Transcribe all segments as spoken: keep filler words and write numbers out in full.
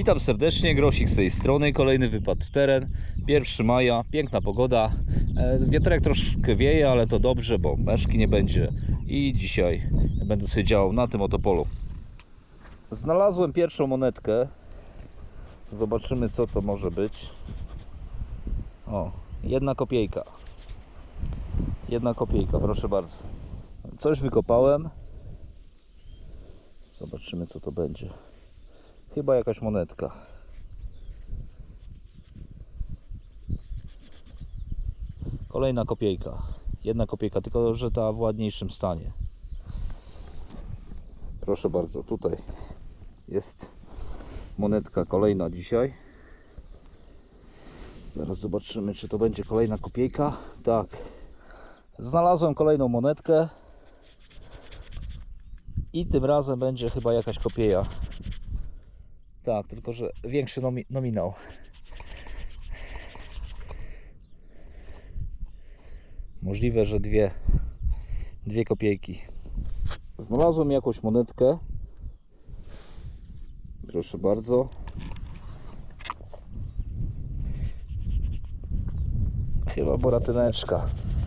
Witam serdecznie, Grosik z tej strony, kolejny wypad w teren, pierwszego maja, piękna pogoda, wiaterek troszkę wieje, ale to dobrze, bo meszki nie będzie i dzisiaj będę sobie działał na tym oto polu. Znalazłem pierwszą monetkę, zobaczymy co to może być. O, jedna kopiejka, jedna kopiejka, proszę bardzo. Coś wykopałem, zobaczymy co to będzie. Chyba jakaś monetka. Kolejna kopiejka. Jedna kopiejka, tylko że ta w ładniejszym stanie. Proszę bardzo, tutaj jest monetka kolejna dzisiaj. Zaraz zobaczymy, czy to będzie kolejna kopiejka. Tak. Znalazłem kolejną monetkę. I tym razem będzie chyba jakaś kopieja. Tak, tylko że większy nomi nominał. Możliwe, że dwie, dwie kopiejki. Znalazłem jakąś monetkę. Proszę bardzo. Chyba boratyneczka.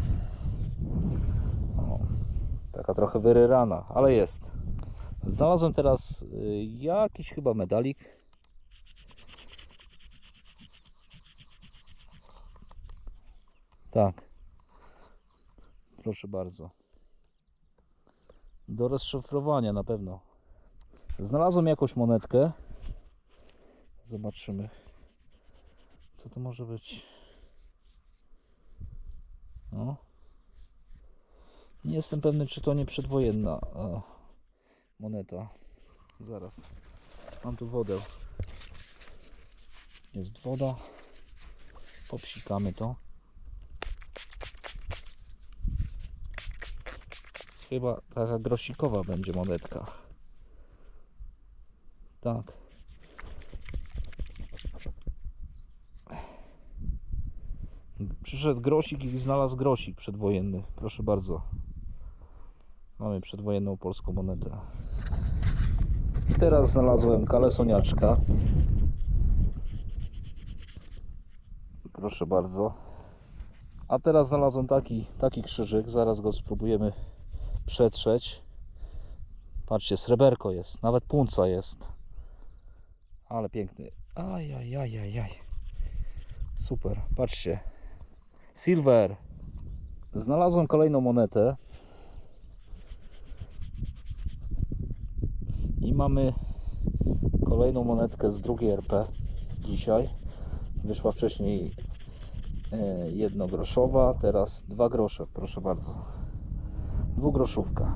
O, taka trochę wyryrana, ale jest. Znalazłem teraz jakiś chyba medalik. Tak. Proszę bardzo. Do rozszyfrowania na pewno. Znalazłem jakąś monetkę. Zobaczymy, co to może być. No. Nie jestem pewny, czy to nie przedwojenna o, moneta. Zaraz. Mam tu wodę. Jest woda. Popsikamy to. Chyba taka grosikowa będzie monetka. Tak. Przyszedł grosik i znalazł grosik przedwojenny. Proszę bardzo. Mamy przedwojenną polską monetę. I teraz znalazłem kalesoniaczka. Proszę bardzo. A teraz znalazłem taki, taki krzyżyk. Zaraz go spróbujemy przetrzeć. Patrzcie, sreberko jest. Nawet punca jest. Ale piękny. Ajajajajaj. Super. Patrzcie. Silver. Znalazłem kolejną monetę. I mamy kolejną monetkę z drugiej R P dzisiaj. Wyszła wcześniej jednogroszowa, teraz dwa grosze, proszę bardzo. Dwugroszówka.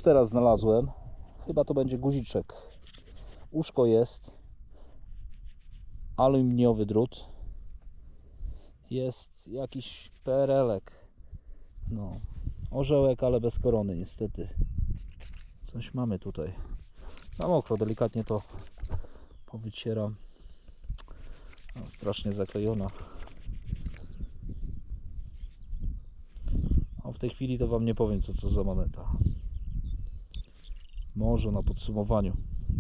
coś teraz znalazłem. Chyba to będzie guziczek. Uszko jest. Aluminiowy drut. Jest jakiś perelek. No. Orzełek, ale bez korony niestety. Coś mamy tutaj. Na mokro, delikatnie to powycieram. No, strasznie zaklejona. A w tej chwili to wam nie powiem, co to za moneta. Może na podsumowaniu.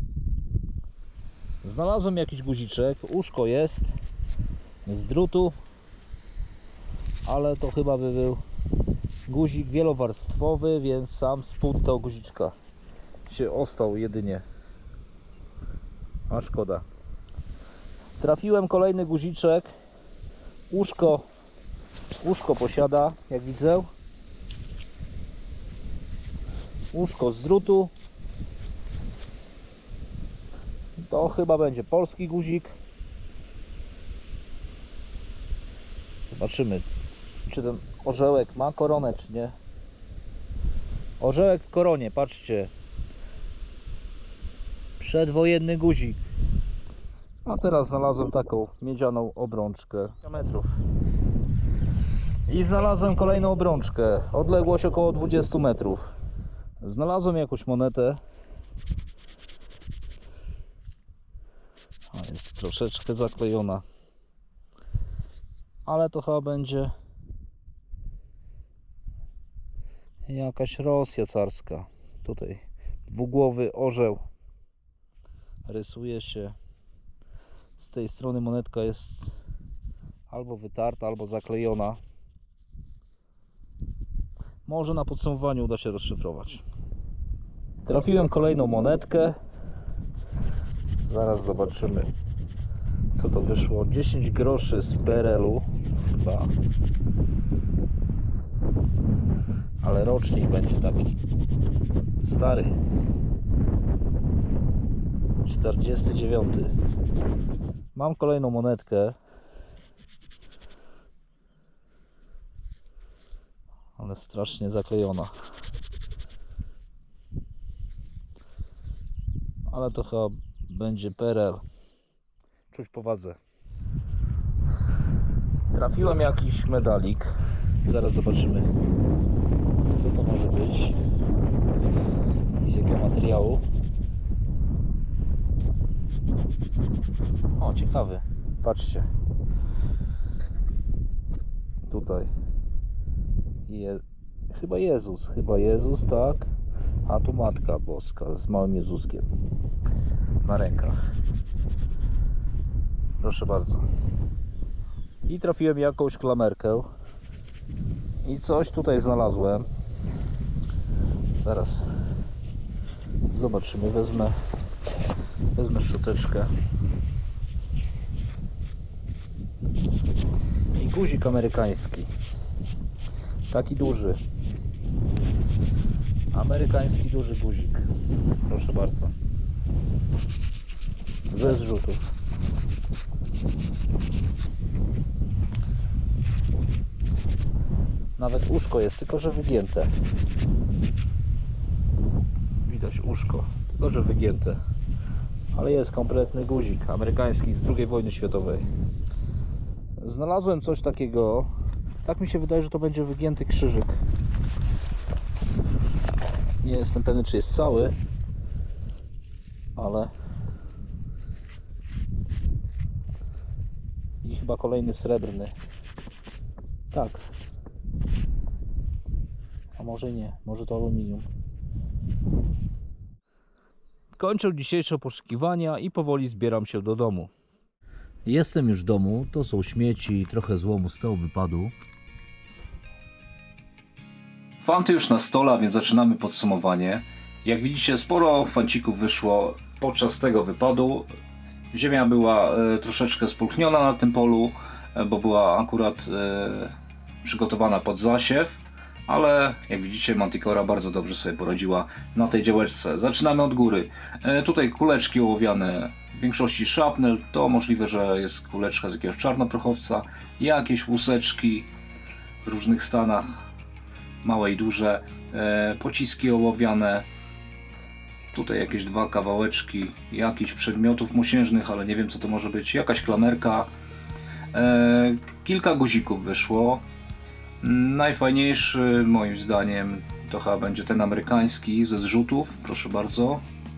Znalazłem jakiś guziczek. Uszko jest z drutu, ale to chyba by był guzik wielowarstwowy, więc sam spód tego guziczka się ostał jedynie. A szkoda. Trafiłem kolejny guziczek. Uszko, uszko posiada, jak widzę. Uszko z drutu. To chyba będzie polski guzik. Zobaczymy, czy ten orzełek ma koronę, czy nie. Orzełek w koronie, patrzcie. Przedwojenny guzik. A teraz znalazłem taką miedzianą obrączkę metrów. I znalazłem kolejną obrączkę. Odległość około dwadzieścia metrów. Znalazłem jakąś monetę. A jest troszeczkę zaklejona. Ale to chyba będzie jakaś Rosja carska. Tutaj dwugłowy orzeł rysuje się. Z tej strony monetka jest albo wytarta, albo zaklejona. Może na podsumowaniu uda się rozszyfrować. Trafiłem kolejną monetkę. Zaraz zobaczymy, co to wyszło. dziesięć groszy z P R L-u chyba. Ale rocznik będzie taki stary. czterdziesty dziewiąty. Mam kolejną monetkę. Ale strasznie zaklejona. Ale to chyba będzie P R L. Czuć powadze. Trafiłem jakiś medalik. Zaraz zobaczymy, co to może być i z jakiego materiału. O, ciekawy. Patrzcie. Tutaj. Je... Chyba Jezus. Chyba Jezus, tak. A tu Matka Boska z małym Jezuskiem na rękach. Proszę bardzo. I trafiłem jakąś klamerkę. I coś tutaj znalazłem. Zaraz zobaczymy. Wezmę Wezmę szczoteczkę. I guzik amerykański. Taki duży. Amerykański duży guzik. Proszę bardzo. Ze zrzutów. Nawet uszko jest, tylko że wygięte. Widać uszko, tylko że wygięte. Ale jest kompletny guzik amerykański z drugiej wojny światowej. Znalazłem coś takiego. Tak mi się wydaje, że to będzie wygięty krzyżyk. Nie jestem pewny, czy jest cały, ale i chyba kolejny srebrny. Tak. A może nie, może to aluminium. Kończę dzisiejsze poszukiwania i powoli zbieram się do domu. Jestem już w domu, to są śmieci i trochę złomu z tego wypadu. Fanty już na stole, a więc zaczynamy podsumowanie. Jak widzicie, sporo fancików wyszło podczas tego wypadu. Ziemia była e, troszeczkę spulchniona na tym polu, e, bo była akurat e, przygotowana pod zasiew. Ale jak widzicie, Manticora bardzo dobrze sobie poradziła na tej działeczce. Zaczynamy od góry. E, tutaj kuleczki ołowiane, w większości shrapnel. To możliwe, że jest kuleczka z jakiegoś czarnoprochowca. Jakieś łuseczki w różnych stanach, małe i duże. e, pociski ołowiane, tutaj jakieś dwa kawałeczki jakichś przedmiotów mosiężnych, ale nie wiem co to może być, jakaś klamerka, e, kilka guzików wyszło. Najfajniejszy moim zdaniem to chyba będzie ten amerykański ze zrzutów, proszę bardzo.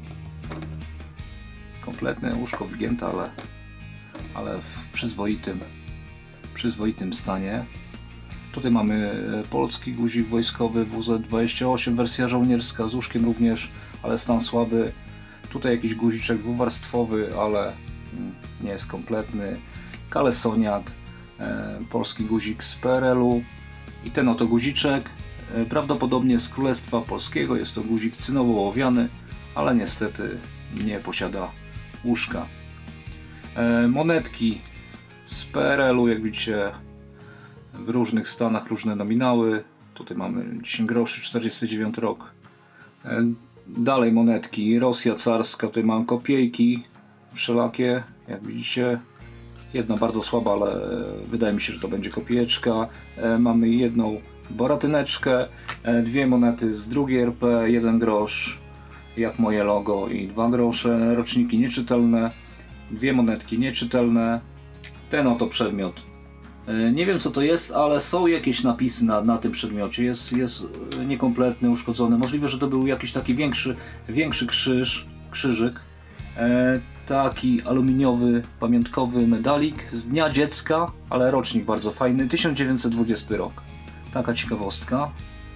Kompletne łóżko wygięte, ale, ale w przyzwoitym, przyzwoitym stanie. Tutaj mamy polski guzik wojskowy W Z dwadzieścia osiem, wersja żołnierska z łóżkiem również, ale stan słaby. Tutaj jakiś guziczek dwuwarstwowy, ale nie jest kompletny. Kalesoniak, e, polski guzik z P R L u i ten oto guziczek, e, prawdopodobnie z Królestwa Polskiego. Jest to guzik cynowo-ołowiany, ale niestety nie posiada łóżka. E, monetki z P R L u, jak widzicie, w różnych stanach, różne nominały. Tutaj mamy dziesięć groszy, czterdziesty dziewiąty rok. E, dalej monetki, Rosja carska, tutaj mam kopiejki wszelakie, jak widzicie. Jedna bardzo słaba, ale wydaje mi się, że to będzie kopieczka. E, mamy jedną boratyneczkę, e, dwie monety z drugiej R P, jeden grosz, jak moje logo, i dwa grosze, roczniki nieczytelne, dwie monetki nieczytelne. Ten oto przedmiot. E, nie wiem co to jest, ale są jakieś napisy na, na tym przedmiocie. Jest, jest niekompletny, uszkodzony. Możliwe, że to był jakiś taki większy, większy krzyż, krzyżyk. E, taki aluminiowy, pamiątkowy medalik z Dnia Dziecka, ale rocznik bardzo fajny, tysiąc dziewięćset dwudziesty rok. Taka ciekawostka.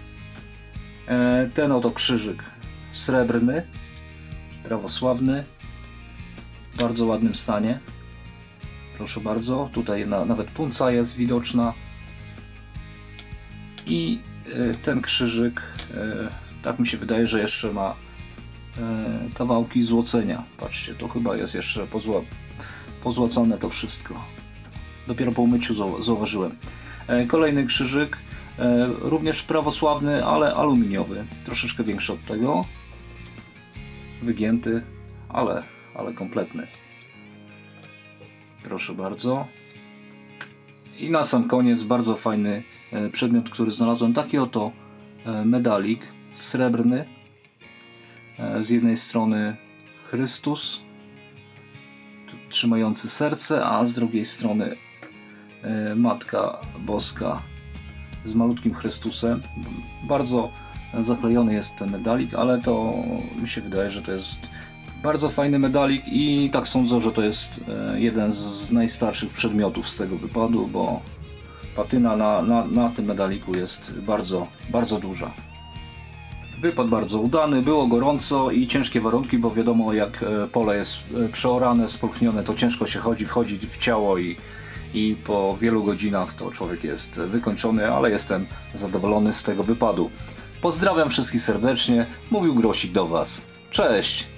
E, ten oto krzyżyk srebrny, prawosławny, w bardzo ładnym stanie. Proszę bardzo, tutaj na, nawet punca jest widoczna. I e, ten krzyżyk, e, tak mi się wydaje, że jeszcze ma e, kawałki złocenia. Patrzcie, to chyba jest jeszcze pozła, pozłacane to wszystko. Dopiero po umyciu zau, zauważyłem. E, kolejny krzyżyk, e, również prawosławny, ale aluminiowy. Troszeczkę większy od tego. Wygięty, ale, ale kompletny. Proszę bardzo. I na sam koniec bardzo fajny e, przedmiot, który znalazłem. Taki oto e, medalik srebrny. E, z jednej strony Chrystus trzymający serce, a z drugiej strony e, Matka Boska z malutkim Chrystusem. Bardzo zaklejony jest ten medalik, ale to mi się wydaje, że to jest bardzo fajny medalik i tak sądzę, że to jest jeden z najstarszych przedmiotów z tego wypadu, bo patyna na, na, na tym medaliku jest bardzo, bardzo duża. Wypad bardzo udany, było gorąco i ciężkie warunki, bo wiadomo, jak pole jest przeorane, spulchnione, to ciężko się chodzi, wchodzi w ciało i, i po wielu godzinach to człowiek jest wykończony, ale jestem zadowolony z tego wypadu. Pozdrawiam wszystkich serdecznie, mówił Grosik do Was. Cześć!